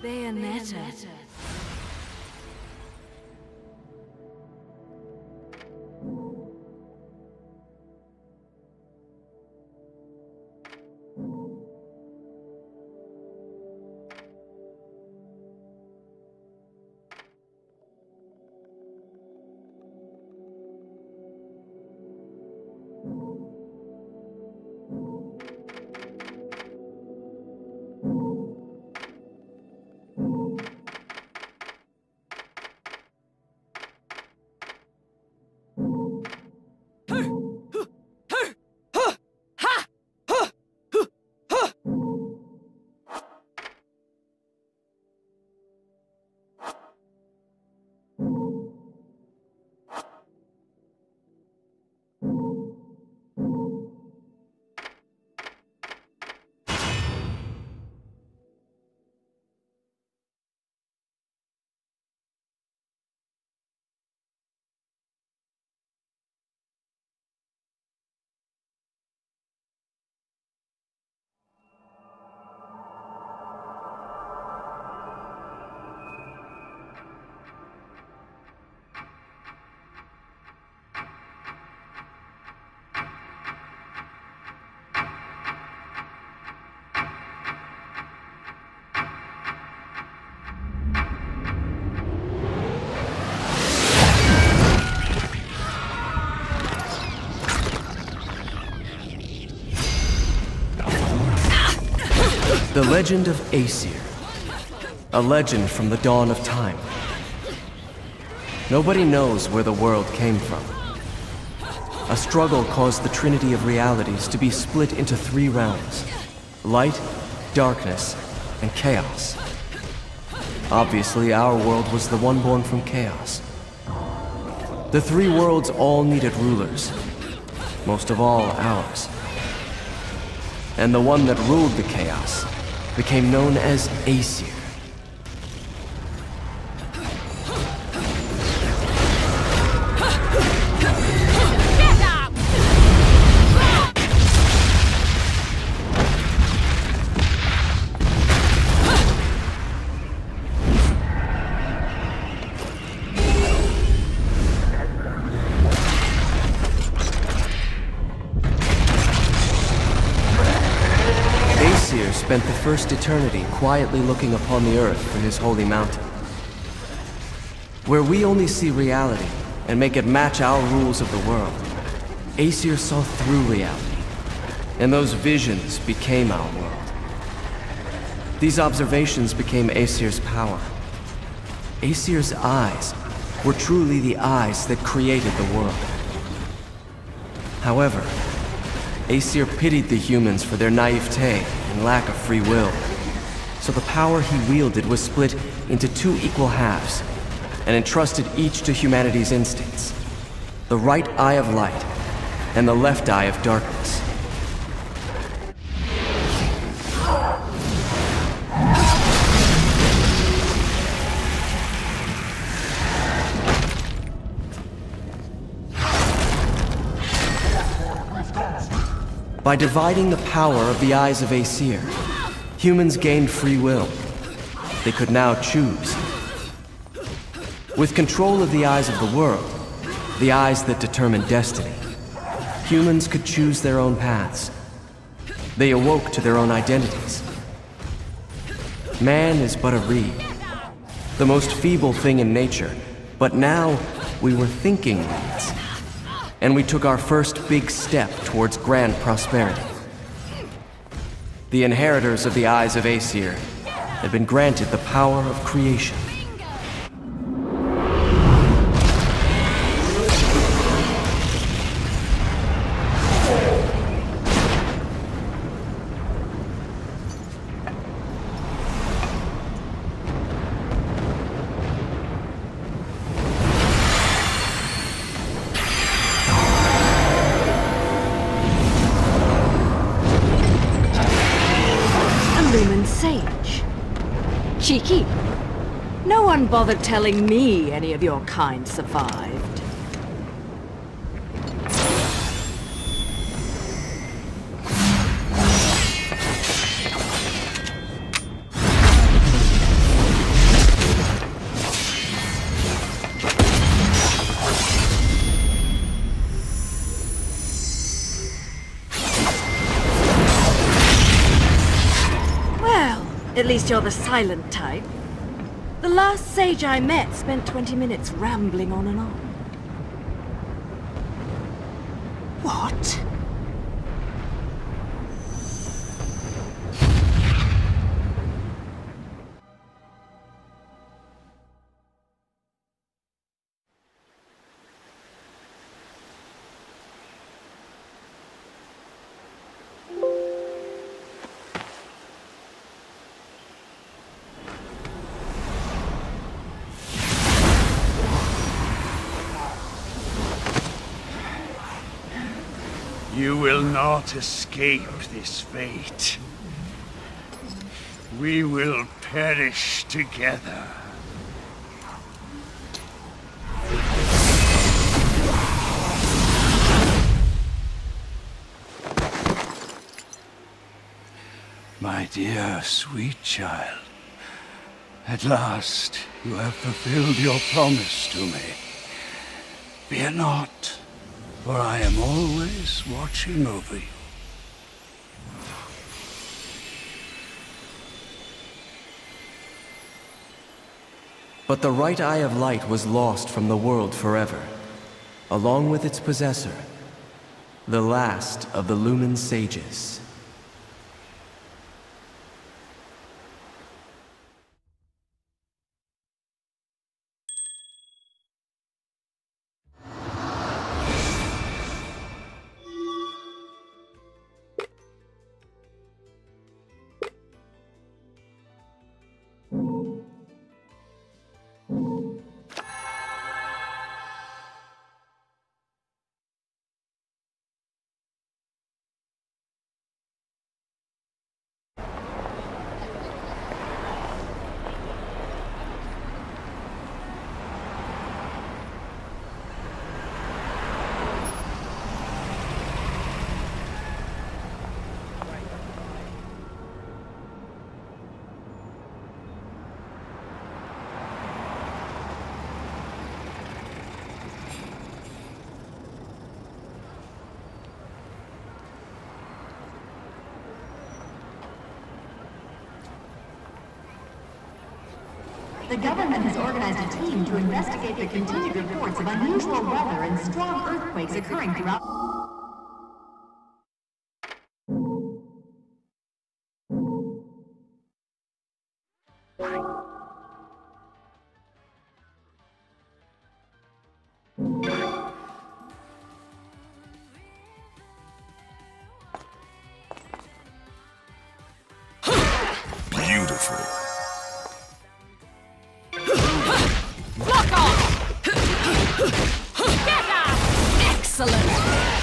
Bayonetta. The Legend of Aesir. A legend from the dawn of time. Nobody knows where the world came from. A struggle caused the trinity of realities to be split into three realms: light, darkness, and chaos. Obviously, our world was the one born from chaos. The three worlds all needed rulers, most of all ours. And the one that ruled the chaos became known as Aesir. Spent the first eternity quietly looking upon the earth from his holy mountain. Where we only see reality and make it match our rules of the world, Aesir saw through reality, and those visions became our world. These observations became Aesir's power. Aesir's eyes were truly the eyes that created the world. However, Aesir pitied the humans for their naivete and lack of free will. So the power he wielded was split into two equal halves, and entrusted each to humanity's instincts: the right eye of light and the left eye of darkness. By dividing the power of the eyes of Aesir, humans gained free will. They could now choose. With control of the eyes of the world, the eyes that determine destiny, humans could choose their own paths. They awoke to their own identities. Man is but a reed, the most feeble thing in nature, but now we were thinking reeds. And we took our first big step towards grand prosperity. The inheritors of the eyes of Aesir had been granted the power of creation. Sage. Cheeky. No one bothered telling me any of your kind survived. least you're the silent type. The last sage I met spent 20 minutes rambling on and on. What? You will not escape this fate. We will perish together. My dear, sweet child, at last you have fulfilled your promise to me. Fear not. For I am always watching over you. But the right eye of light was lost from the world forever, along with its possessor, the last of the Lumen Sages. The government has organized a team to investigate the continued reports of unusual weather and strong earthquakes occurring throughout... Beautiful. Excellent!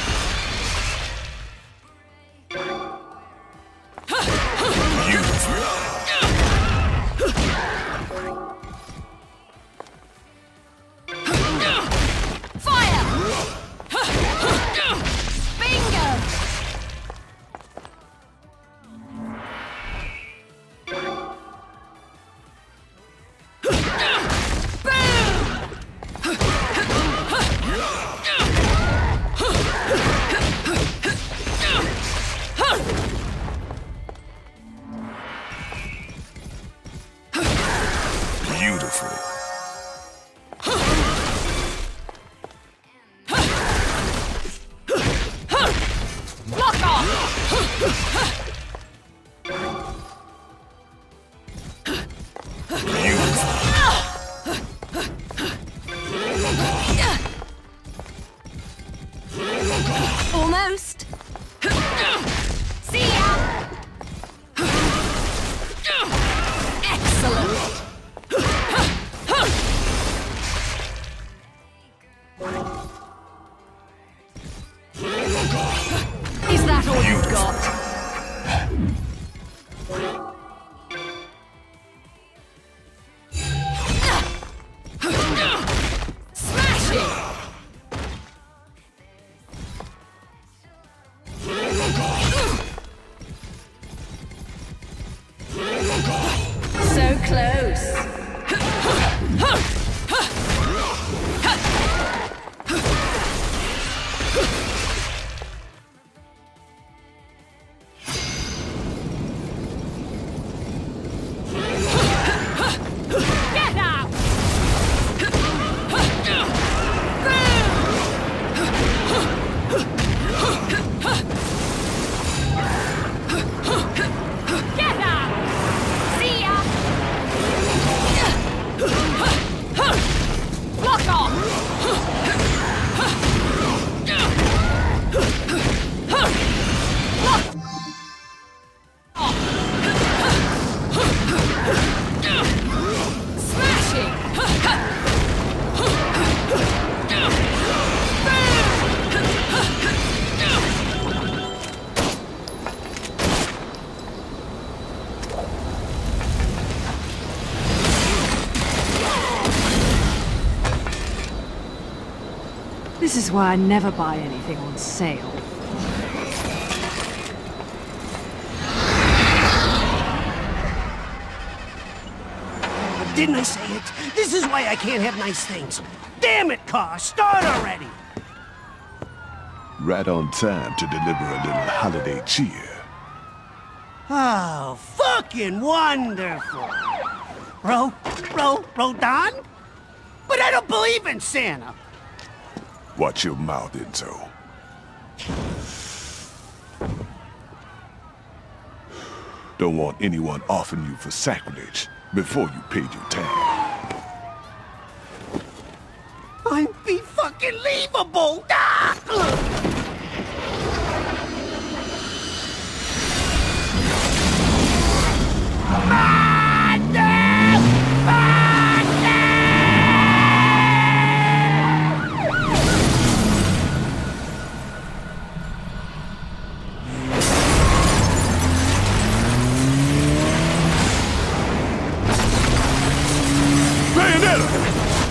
This is why I never buy anything on sale. Didn't I say it? This is why I can't have nice things. Damn it, car! Start already! Right on time to deliver a little holiday cheer. Oh, fucking wonderful! Don? But I don't believe in Santa! Watch your mouth, Enzo. Don't want anyone offing you for sacrilege before you paid your tag. I'm be-fucking-leavable! Ah! Bayonetta!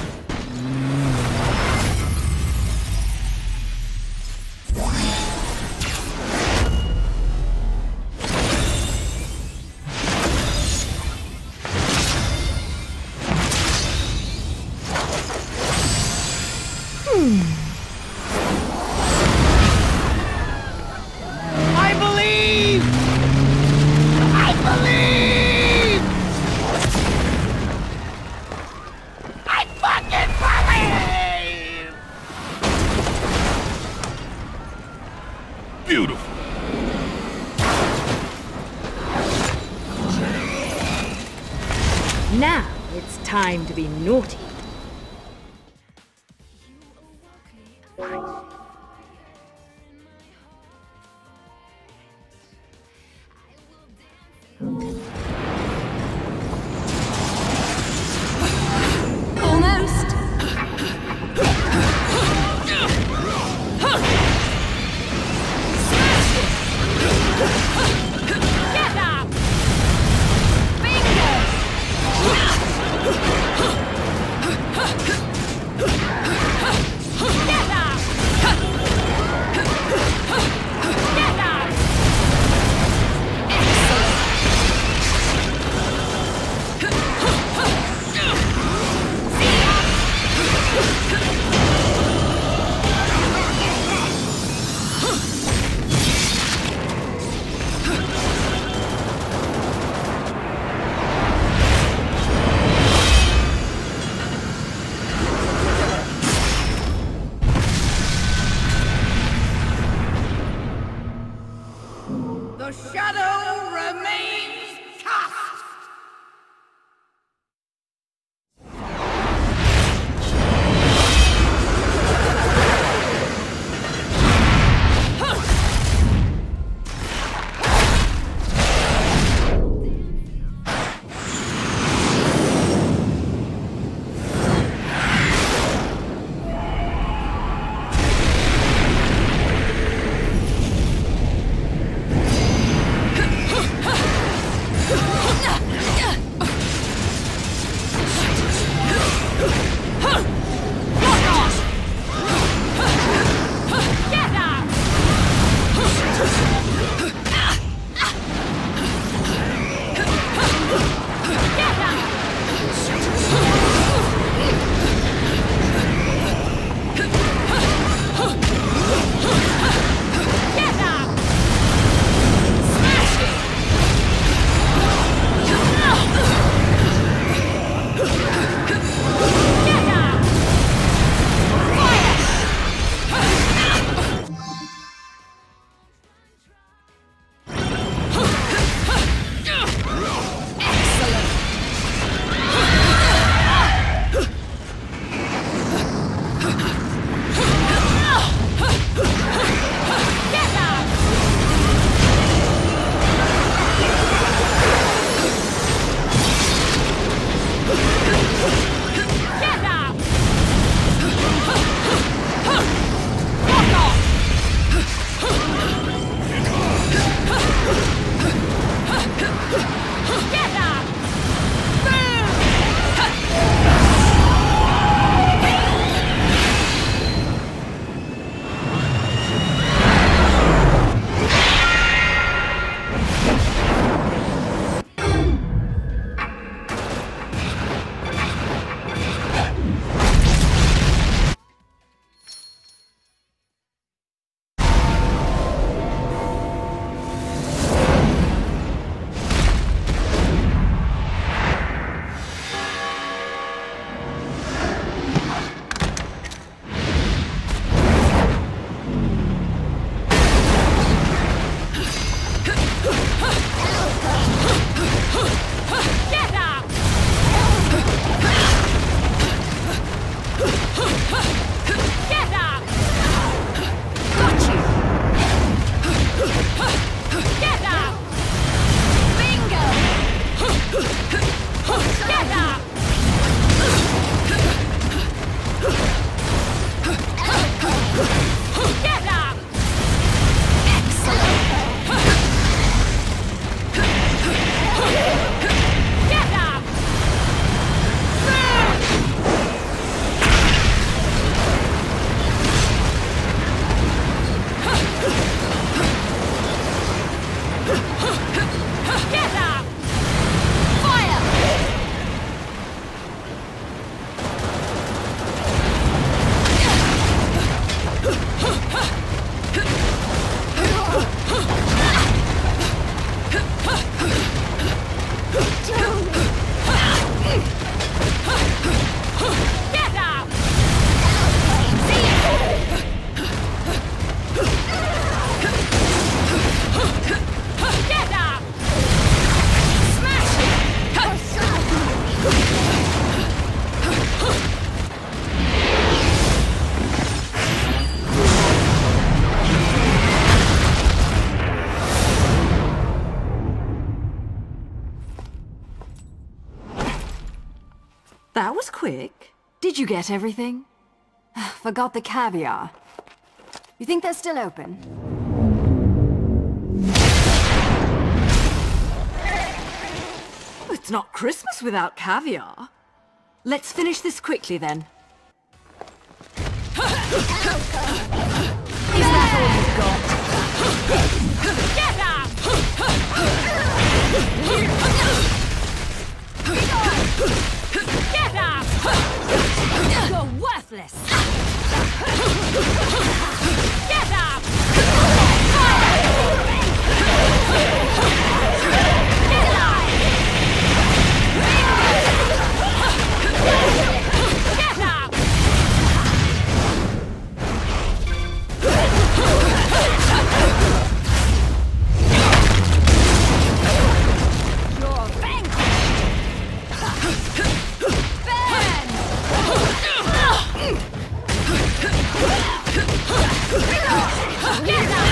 I believe! I believe! I fucking believe! Beautiful. Now it's time to be naughty. Almost. Get up! Bingo! quick. Did you get everything? Forgot the caviar. You think they're still open? It's not Christmas without caviar. Let's finish this quickly then. Is that all you've got? Get up! Get up! You're worthless! Get up! Get up! Get up! You're vanquished! Ben! Get up!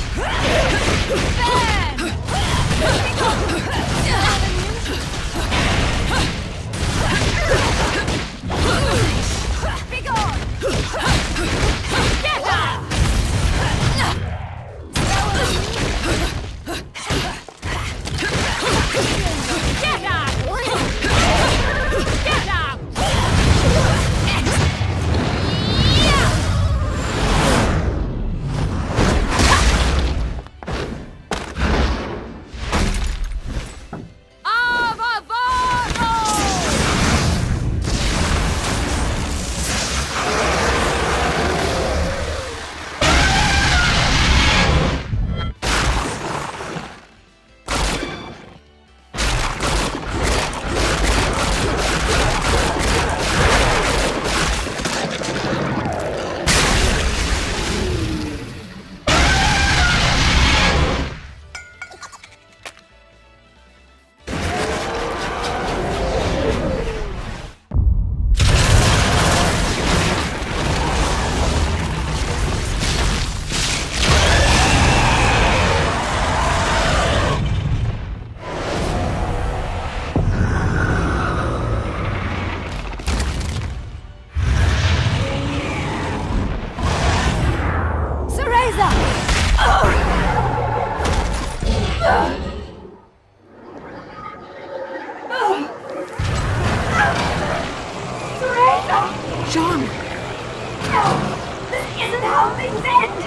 John! No! This isn't how things end!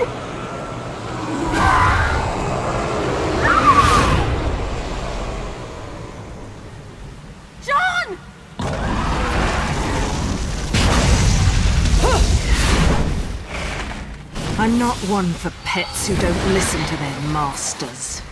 John! I'm not one for pets who don't listen to their masters.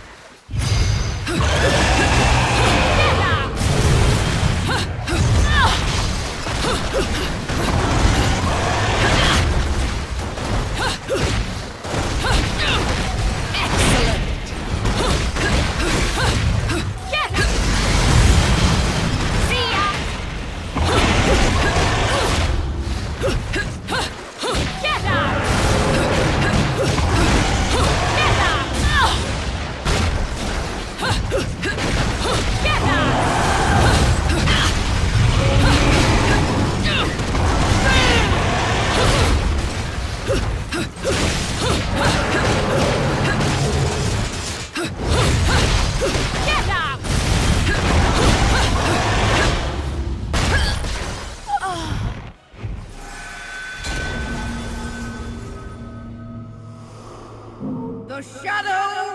The shadow